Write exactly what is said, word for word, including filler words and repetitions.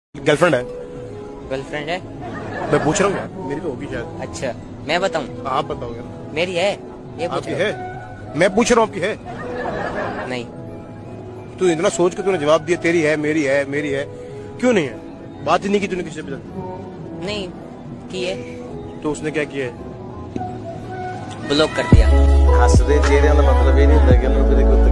Girlfriend है? Girlfriend है? मैं पूछ रहा हूँ यार, मेरी तो होगी शायद। अच्छा मैं बताऊँ? आप बताओ यार। मेरी है ये पूछ आपकी रहे है? मैं पूछ रहा हूँ आपकी है? हो? नहीं। तू इतना सोच के तूने जवाब दिया तेरी है, मेरी है, मेरी है, क्यों नहीं है? बात ही नहीं की तूने किसी से? नहीं की है। तो उसने क्या किया है? ब्लॉक कर दिया। हसदे चेहरे का मतलब ये नहीं होता कि